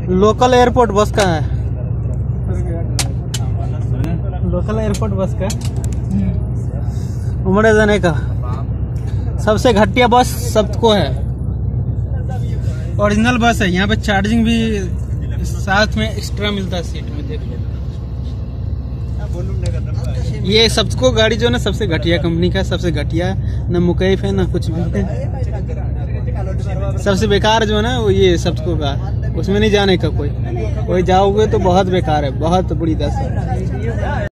Local airport बस का है, लोकल एयरपोर्ट बस का उमड़े जाने का सबसे घटिया बस सबको है। ओरिजिनल बस है, यहाँ पे चार्जिंग भी साथ में एक्स्ट्रा मिलता है सीट में। देख लो ये सबको गाड़ी जो है ना सबसे घटिया कंपनी का, सबसे घटिया है, ना मुकैफ है ना कुछ भी है। सबसे बेकार जो है ना वो ये सबको का, उसमें नहीं जाने का कोई जाओगे तो बहुत बेकार है, बहुत बुरी दशा है।